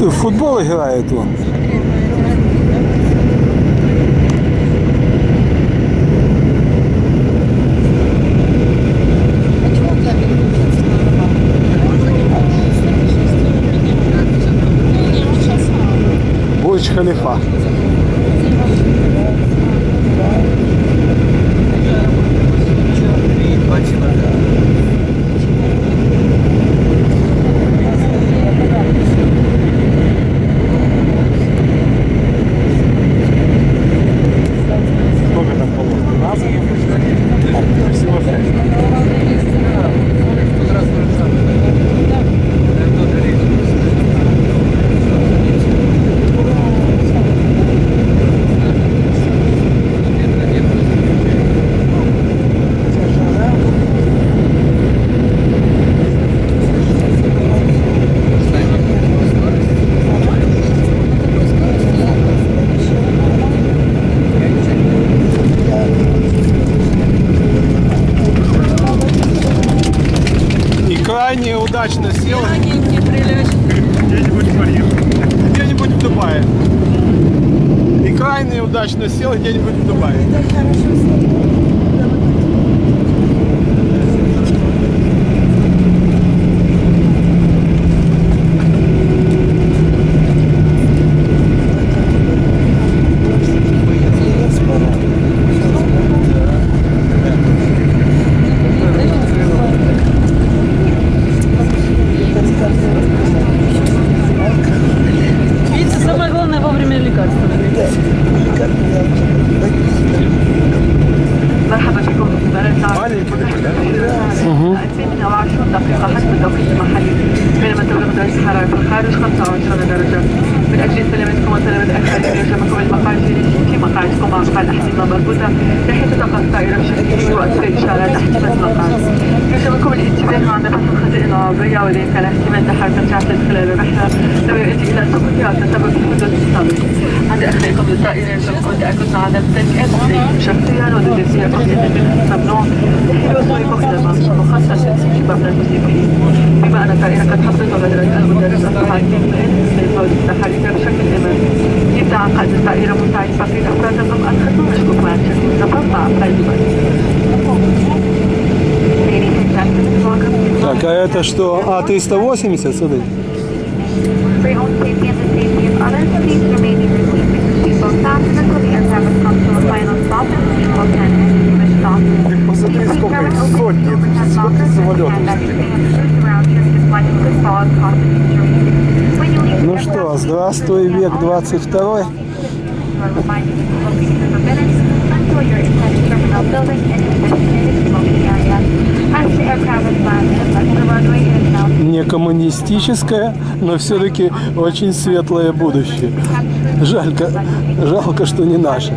В футбол играет он. Бурдж-Халифа. Сколько там полос? 12? Всего 6. Крайне удачно сел. Где-нибудь в Париже. Где-нибудь в Дубае. И крайне удачно сел где-нибудь в Дубае. Самое главное вовремя лекарства. مرحبا بكم في بلدنا. من 20 دقيقة حسب التوقيت المحلي، بينما تبلغ درجة الحرارة في الخارج 25 درجة. من أجل سلامتكم وسلامة أكثر يرجمكم المقاعد في مقاعدكم مع مقاعد الأحزمة مربوطة لحين تتوقف الطائرة بشكل كبير وأكثر إشارات احتمال المقاعد. يرجمكم الانتباه عند فتح الخطئ العربية وذلك على احتمال تحرك تعتد خلال الرحلة لو يؤدي إلى سقوطها أو تسبب في حدوث الصدمة. عند إخلاءكم للطائرة يرجمكم التأكد من عدم ترك أي تحريك شخصيا ودراسية قضية ممنوع لحين وصولكم إلى المنصب وخاصة تنسيق بعض المسلمين. بما أن الطائرة قد حصلت وبدأت المدرس الصحاكم للفوز بالتحريك بشكل آمن. يبدأ عقد الطائرة مساعد فقير أفرادكم أن خدموا مشكوك مع شكل سفر مع قائد. Так, а это что? А380 сюда? Посмотри, сколько их, сотни, сколько самолетов. Ну что, здравствуй, век 22. Не коммунистическое, но все-таки очень светлое будущее. Жалко, что не наше.